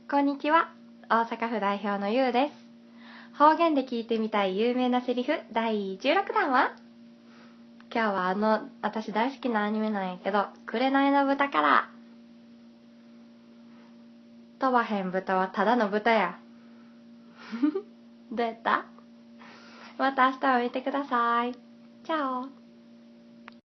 こんにちは。大阪府代表のゆうです。方言で聞いてみたい有名なセリフ第16弾は、今日は私大好きなアニメなんやけど、紅の豚から。飛ばへん豚はただの豚や。どうやった？また明日も見てください。チャオ。